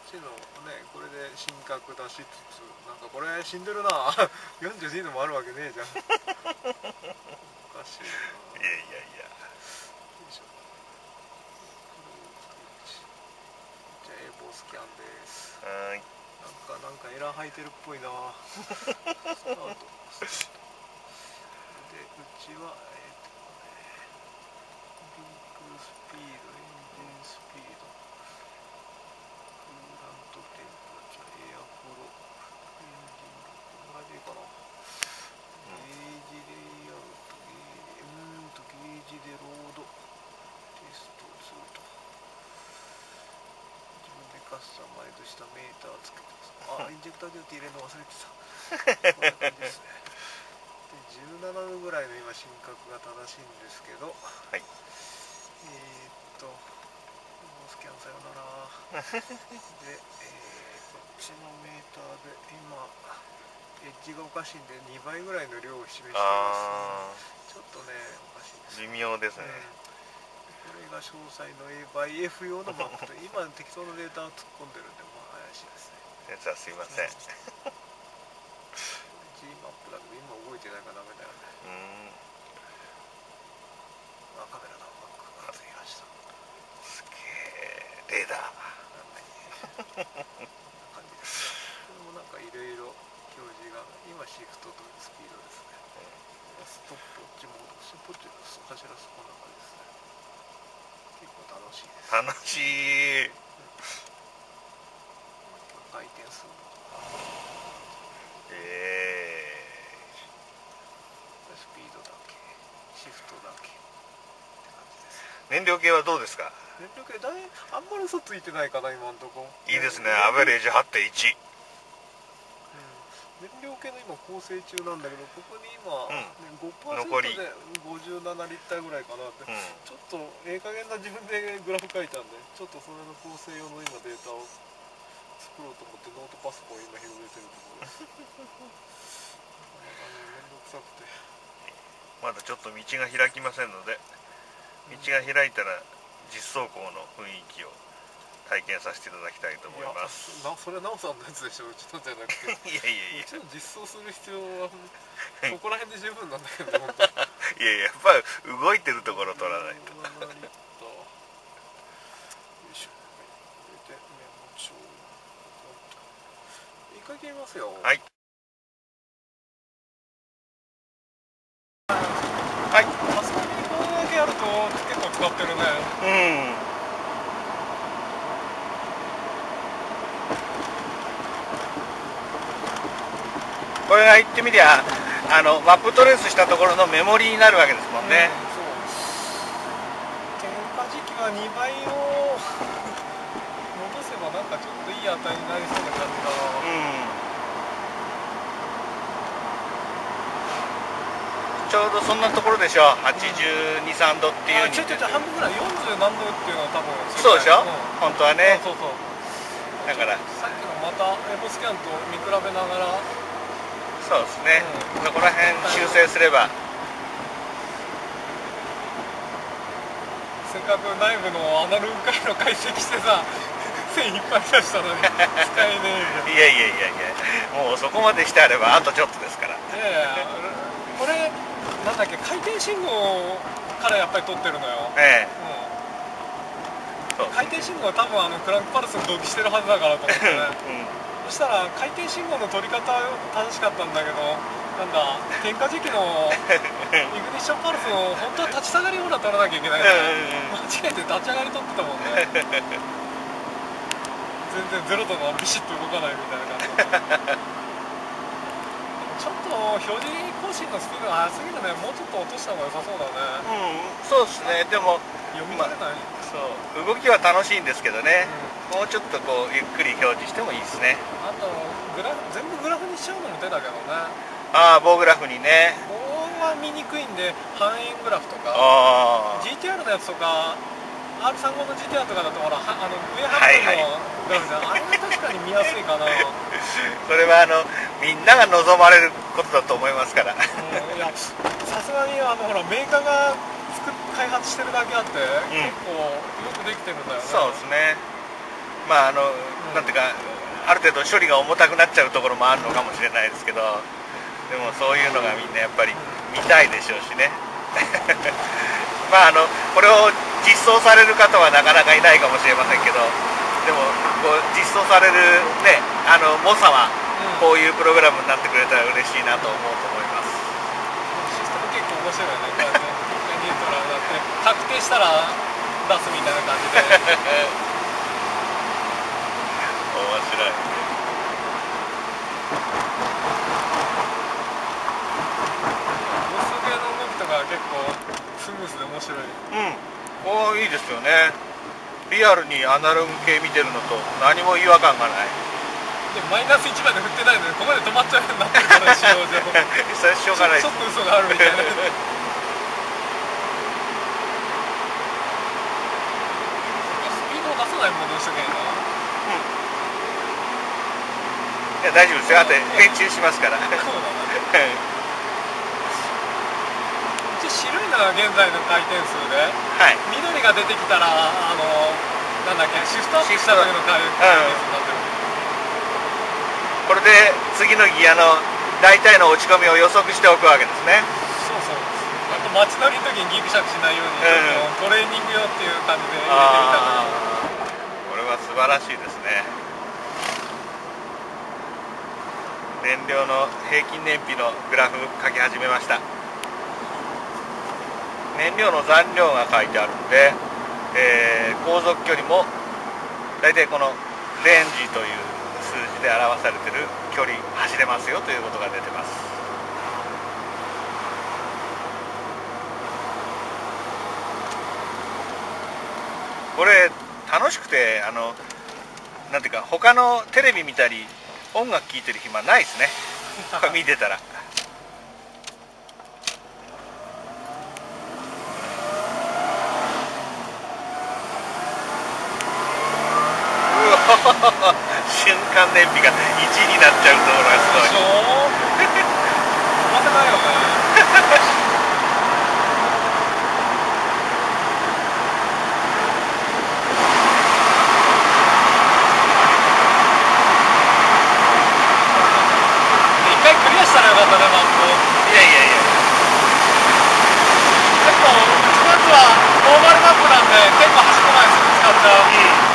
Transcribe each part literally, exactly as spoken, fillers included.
ちのねこれで神格出しつつ、なんかこれ死んでるなよんじゅうにどもあるわけねえじゃんおかしいな。 いやいやいや。 よいしょ。じゃあエボスキャンです。 はい。 なんかなんかエラー入ってるっぽいなスタートスタートで、うちはえっとねリンクスピード、エンジンスピード、クーラントテンプラチャー、エアフロー、エンジンロック、こんな感じでいいかな。ゲージレイアウト、ゲージ、うーんとゲージでロードテストツーと、自分でカスタマイズしたメーターつけてます。あ、インジェクターデューティー入れるの忘れてたこんな感じですね。でじゅうななどぐらいの今深角が正しいんですけど、 はい。 えーっともうスキャンさよならで、えー、こっちのメーターで今エッジがおかしいんでにばいぐらいの量を示しています、ね、ちょっとねおかしいです、 微妙ですね、 うん、これが詳細の A by F 用のマップと今適当なデータを突っ込んでるんで、まあ怪しいですね。 先生はすいません、うん、 G マップだけど今動いてないからダメだよね。うん、あ、カメラだ、うまく当てました。 すげえレーダーなんかいい感じです。これもなんかいろいろ表示が今シフトとスピードですね、うん、ストップウォッチモード、ストップウォッチの走らすこんな感じですね。結構楽しいです。 楽しい、うん、 回転数もえー、スピードだけシフトだけって感じです。 燃料系はどうですか？ 燃料系だいあんまり嘘ついてないかな今んとこ。 いいですね、アベレージ はちてんいち、 燃料系の今構成中なんだけど、ここに今、ね、 うん、 ごパーセント でごじゅうななリッターぐらいかなって、うん、ちょっとええ加減な自分でグラフ書いたんで、ちょっとそれの構成用の今データを作ろうと思ってノートパソコンを今広げてるところですなかなかねめんどくさくて、 まだちょっと道が開きませんので、道が開いたら実走行の雰囲気を体験させていただきたいと思います。 いや、なそれはナオさんのやつでしょ、うちのじゃなくていやいやいや、うちの実装する必要はそこら辺で十分なんだけどね、本当いやいや、やっぱり動いてるところ取らないと一回切りますよ。 はいはい、 あそこにこれだけあると結構使ってるね。 うん、これが言ってみりゃあのマップトレースしたところのメモリーになるわけですもんね、 うん、そう点火時期はにばいを戻せばなんかちょっといい値になりそうな感じだな。うん、 ちょうどそんなところでしょ、はちじゅうに、さんどっていう。 あ、ちょちょちょ半分ぐらい、よんじゅうなんどっていうのは多分そうでしょ、うん、本当はね。 そうそうそう、 だからさっきのまたエボスキャンと見比べながら、 そうですね、うん、そこら辺修正すれば、 せっかく内部のアナログ回路解析してさ線いっぱい出したのに使えねえ。 いやいやいやいや、もうそこまでしてあればあとちょっとですから。 いやいや、これなんだっけ、回転信号からやっぱり撮ってるのよ。ええ、うん、回転信号は多分あのクランクパルスに同期してるはずだからと思ってね、うん、そしたら回転信号の取り方正しかったんだけど、なんだ点火時期のイグニッションパルスを本当は立ち下がりほら取らなきゃいけないのに間違えて立ち上がり取ってたもんね全然ゼロとのビシッと動かないみたいな感じちょっと表示更新のスピードが速すぎるね。もうちょっと落とした方が良さそうだね。うん、そうですね。でも読み取れない、まあ、そう動きは楽しいんですけどね、うん、もうちょっとこうゆっくり表示してもいいですね。あとグラ全部グラフにしちゃうのも手だけどね。ああ、棒グラフにね。棒は見にくいんで半円グラフとか、あ ジーティーアール のやつとか アールさんじゅうご の ジーティーアール とかだとほらあの上半分のグラフじゃん、はいはい、あれは確かに見やすいかなそれはあのみんなが望まれることだと思いますから、うん、いやさすがにあのほらメーカーが作開発してるだけあって、うん、結構よくできてるんだよね。そうですね。 まああの、 ん、 なんていうかある程度処理が重たくなっちゃうところもあるのかもしれないですけど、でもそういうのがみんなやっぱり見たいでしょうしねまああのこれを実装される方はなかなかいないかもしれませんけど、でもこう実装されるね、あの猛者はこういうプログラムになってくれたら嬉しいなと思うと思います。 システム結構面白いよね、こうやってニュートラルだって確定したら出すみたいな感じで面白い。 ボスゲーの動きとか結構スムーズで面白い。 うん、こういいですよね。リアルにアナログ系見てるのと何も違和感がない。 でマイナスいちまで振ってないのにここまで止まっちゃうようになってるから仕様上それしょうがないちょっと嘘があるみたいな出さないものにしとけんな。 いや大丈夫ですよ、あと編集しますからそうだね一応白いのは現在の回転数で、 はい、 緑が出てきたらあのなんだっけシフトアップした時の回転数になってる、 これで次のギアの大体の落ち込みを予測しておくわけですね。 そうそう、あと街乗りの時にギクシャクしないように、うん、トレーニング用っていう感じで入れてみたからこれは素晴らしいですね。燃料の平均燃費のグラフ書き始めました。燃料の残量が書いてあるんで、えー、航続距離も大体このレンジという数字で表されている距離走れますよということが出てます。これ楽しくて、あのなんていうか他のテレビ見たり音楽聴いてる暇ないですねこれ見てたら瞬間燃費がいちになっちゃうところがすごい。 でしょ飛ばせないよねクリアしたらよかったね、マップ。 いやいやいや、 結構うちのやつはノーマルマップなんで結構端っこまですぐ使っちゃう、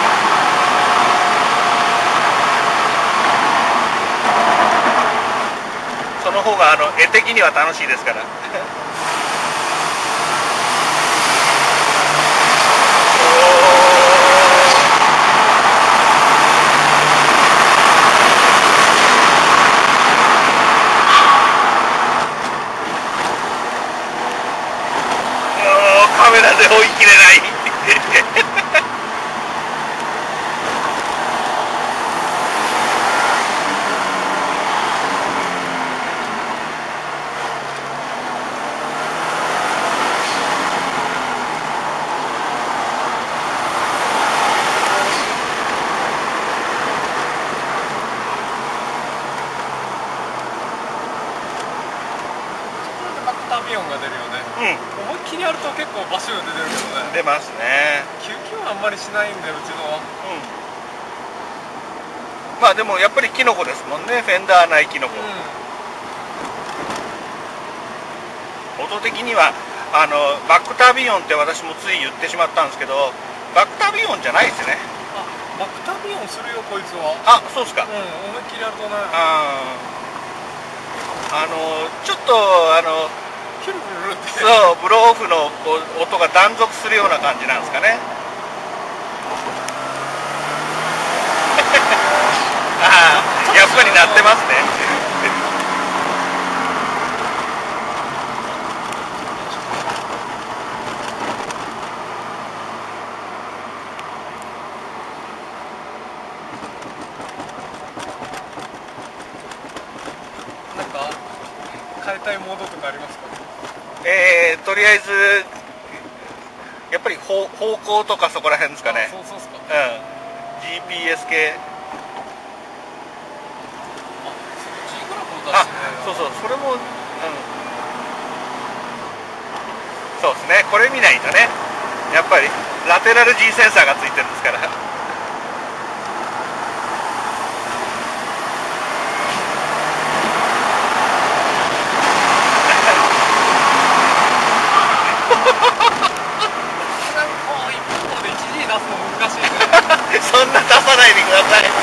うん、その方があの絵的には楽しいですからカメラで追い切れないバックタービヨンが出るよね。うん。思いっきりやると結構バシュー出てるけどね。 出ますね。 救急はあんまりしないんだよ、うちのは。 うん。まあでもやっぱりキノコですもんね、フェンダー内キノコ。うん、音的にはあのバックタービヨンって私もつい言ってしまったんですけど、バックタービヨンじゃないですね。 あ、バックタービヨンするよこいつは。 あ、そうですか。うん、 思いっきりやるとね。 ああのちょっとあのキュルブルルって。 そうブローオフの音が断続するような感じなんですかね。ああ、やっぱり鳴ってますね。 なんか変えたいモードとかありますか？ えー、とりあえずやっぱり方方向とかそこら辺ですかね。 そうそうっすか。 うん。ジーピーエス 系。あ、そうそう、それも、うん、そうですね、これ見ないとね、やっぱりラテラル G センサーがついてるんですから。 そんな出さないでください。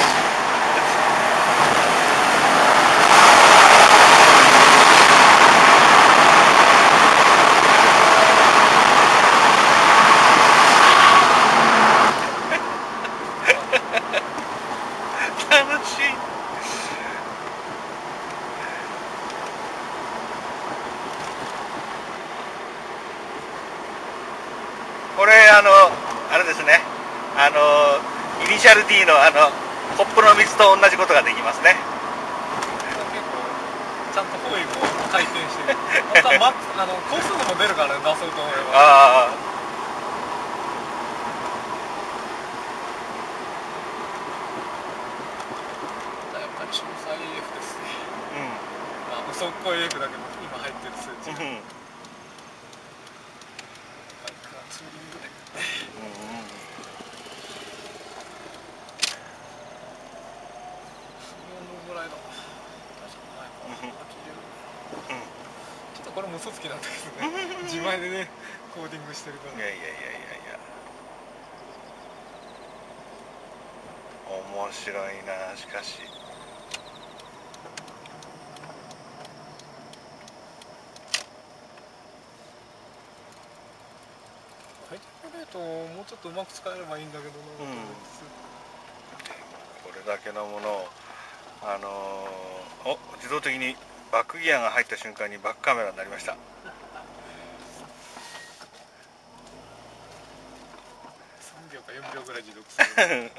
楽しい。これあのあれですね、あのイニシャル D のあのコップの水と同じことができますね。 結構ちゃんとホイも回転してる。また、ま、あの高速度も出るからね、出そうと思えば。 ああ。 やっぱり詳細 エーエフ ですね。 うん。 まあ嘘っこい エーエフ だけど今入ってる数値。 うん。 ツーリングで。 うんうん。 ぐらいだ。大丈夫ないか。はちじゅう。ちょっとこれも嘘つきなんだけどね。自前でねコーディングしてるから。 いやいやいやいやいや。面白いな、しかし。 ハイテクレートをもうちょっとうまく使えればいいんだけどな、うん、 これだけのものをあのー、お自動的にバックギアが入った瞬間にバックカメラになりました。 さんびょうかよんびょうぐらい持続する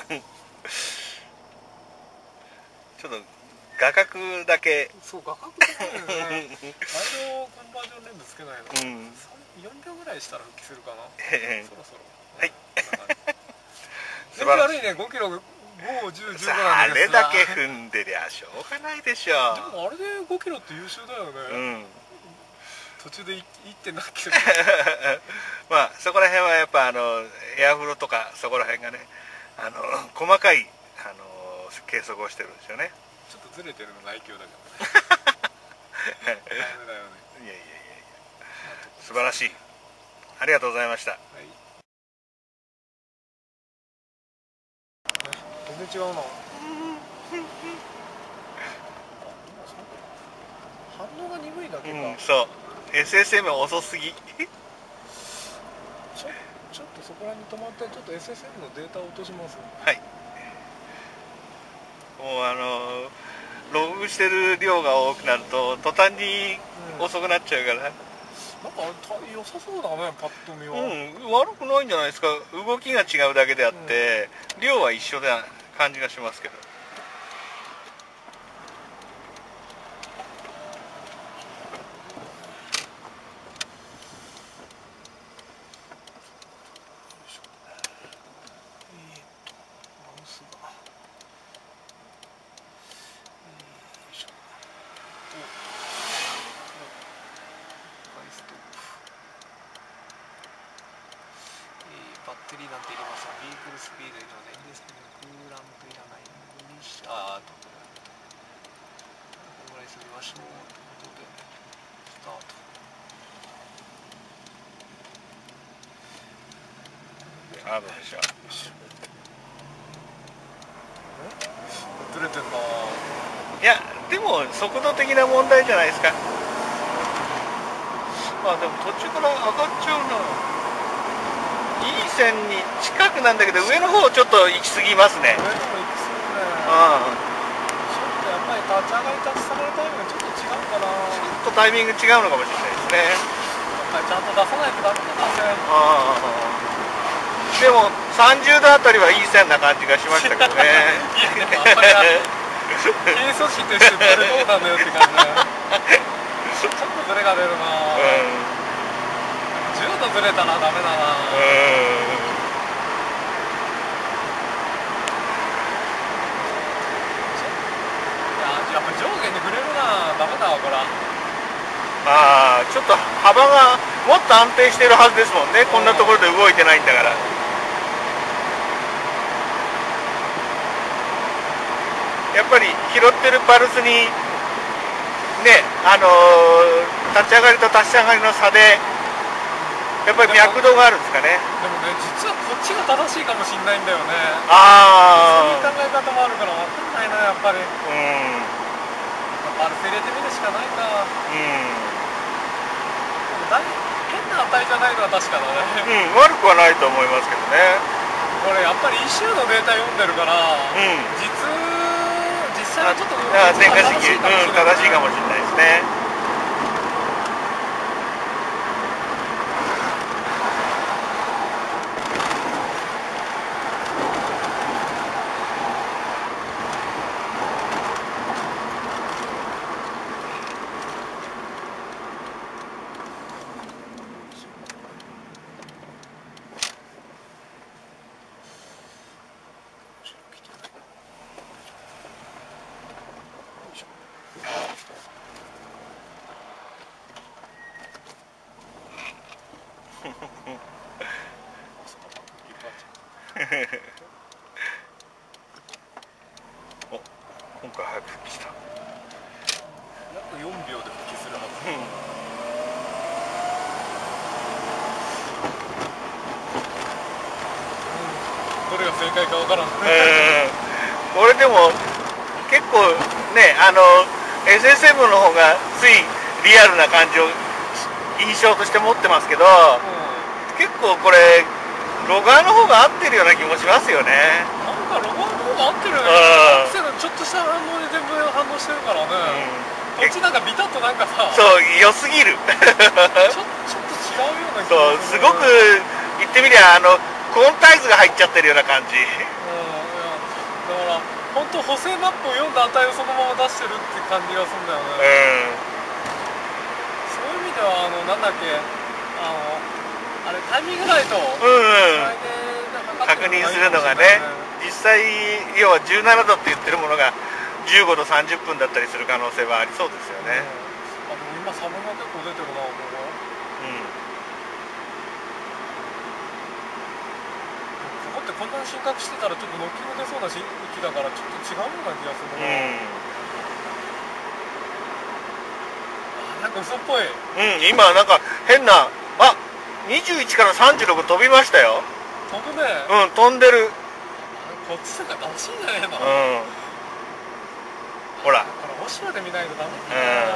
ちょっと画角だけ。 そう画角だけねあれをコンバージョンレンズつけないの、うん、よんびょうぐらいしたら復帰するかなそろそろはい素晴らしい。悪いね、ごキロご、じゅう、じゅうごなんですがあれだけ踏んでりゃしょうがないでしょう。 でもあれでごキロって優秀だよね、うん、途中で いってんななキロまあそこら辺はやっぱあのエアフロとかそこら辺がね、あの細かいあの計測をしてるんですよね。 ちょっとずれてるのが愛嬌だけどねダメだよね。 いやいやいやいや、素晴らしい。ありがとうございました。はい、 全然違うな。反応が鈍いだけか、 うん、そう エスエスエム 遅すぎちょちょっとそこらに止まってちょっと エスエスエム のデータを落とします。 はい。もうあのログしてる量が多くなると途端に遅くなっちゃうから、うん、なんか良さそうだね、パッと見は。 うん、悪くないんじゃないですか。動きが違うだけであって、うん、量は一緒な感じがしますけど。 バッテリーなんて入れますが、ビークルスピード以上でエンジンスピード、クーラントいらないのにし、あーと、このぐらいすみましょうということで、スタート。 あ、どうでしょう。 ずれてんな。 いや、でも速度的な問題じゃないですか。まあでも途中から上がっちゃうな。いい線に近くなんだけど上の方ちょっと行き過ぎますね。 上の方行き過ぎね。 うん。 ちょっとやっぱり立ち上がり立ち下がりタイミングちょっと違うかな。 ちょっとタイミング違うのかもしれないですね。 やっぱりちゃんと出さないとダメだね。 ああ。でもさんじゅうどあたりはいい線な感じがしましたけどね。 いやでもあんまり軽素子としてどれどうなんだよって感じだよ。ちょっとズレが出るな。うん。じゅうどずれたらダメだな。うん。やっぱ上下に触れるな、ダメだわこれ。 ああ、ちょっと幅がもっと安定してるはずですもんね。こんなところで動いてないんだから。やっぱり拾ってるパルスにね、あのー、立ち上がりと立ち上がりの差でやっぱり脈動があるんですかね。 でもね、実はこっちが正しいかもしれないんだよね。 あそういう考え方もあるから分かんないな、やっぱり。 うん。 やっぱアルセ入れてみるしかないか。 うん。 だい変な値じゃないのは確かだね。 うん、悪くはないと思いますけどね。 これやっぱり一周のデータ読んでるから、 うん、 実実際はちょっと電化式、 正しいかもしれない、 うん、正しいかもしれないですね。お、今回早く復帰した。 約よんびょうで復帰するはず。 うん、 どれが正解かわからん。 これでも結構ね、あの エスエスエム の方がついリアルな感じを印象として持ってますけど、うん、結構これロガーの方が合ってるような気もしますよね。 なんかロガーの方が合ってるよね。アクセルちょっとした反応で全部反応してるからね、うん、こっちなんかビタッとなんかさ、 そう良すぎるちょちょちょっと違うような気がする、ね、 そうすごく言ってみりゃあのコーンタイズが入っちゃってるような感じ、うん、いやだから本当補正マップを読んだ値をそのまま出してるって感じがするんだよね、うん、そういう意味ではあのなんだっけあのあれタイミングライトを、うんうん、 確認するのがね、実際要はじゅうななどって言ってるものがじゅうごどさんじゅっぷんだったりする可能性はありそうですよね、 うん、あでも今サブが結構出てるな、ここ、うん、ここってこんなに深刻してたらちょっとノッキング出そうな域だからちょっと違うような気がするな、うん、あなんか嘘っぽい、うん、 今なんか変なあにじゅういちからさんじゅうろく飛びましたよ。 飛ぶね。 うん、飛んでる。 こっちとか楽しいんじゃねえの。うん。 ほら。 これオシロで見ないとダメだ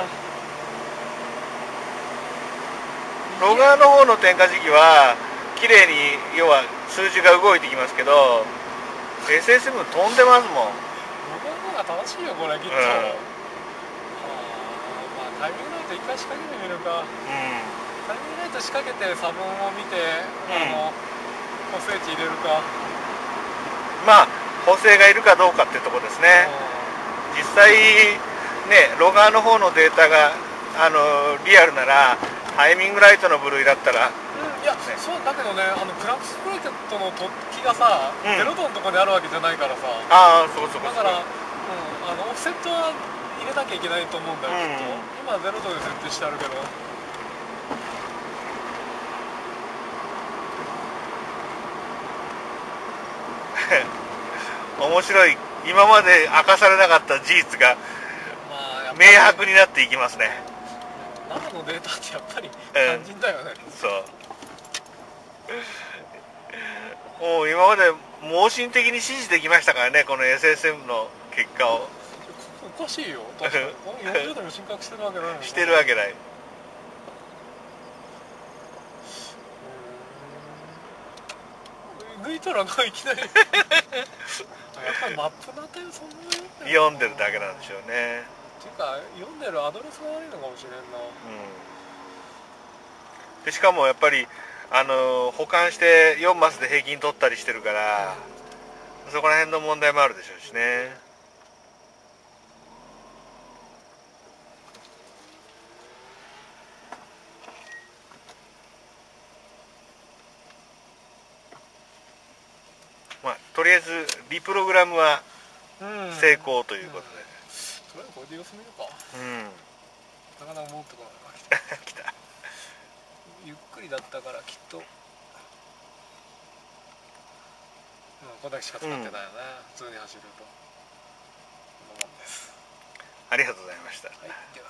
な。うん。ロガーの方の点火時期は綺麗に要は数字が動いてきますけど、エスエスエム 飛んでますもん。 ロガーの方が正しいよこれきっと。うん、あまあタイミングライト一回仕掛けてみるか。うん。タイミングライト仕掛けて差分を見て、うん、あの補正値入れるか、 まあ補正がいるかどうかっていうところですね、うん、実際ねロガーの方のデータがあのリアルならタイミングライトの部類だったら、うん、 いや、ね、そうだけどねあのクランクスプレートの突起がさ、うん、ゼロ度のところにあるわけじゃないからさ、 ああそうそうそう、 だから、うん、あのオフセットは入れなきゃいけないと思うんだよ、きっと、うん、今ゼロ度で設定してあるけど。 面白い、今まで明かされなかった事実が明白になっていきますね。 生のデータってやっぱり肝心だよね、うん、 そうもう今まで盲信的に指示できましたからね、この エスエスエム の結果を。 おかしいよ、確かによんじゅうども進化してるわけないもんね。 してるわけない。 抜いたらないきなりやっぱりマップの値をそんなに読んでるだけなんでしょうね。 っていうか読んでるアドレスが悪いのかもしれんな、うん、 でしかもやっぱりあの保管してよんマスで平均取ったりしてるから、うん、そこら辺の問題もあるでしょうしね。まあ、とりあえずリプログラムは成功ということで、 うんうん、とりあえずこれで様子見るか、うん、なかなか戻ってこない来たゆっくりだったからきっと、うん、これだけしか使ってないよね、うん、普通に走るとこんなもんです。 ありがとうございました。 はい。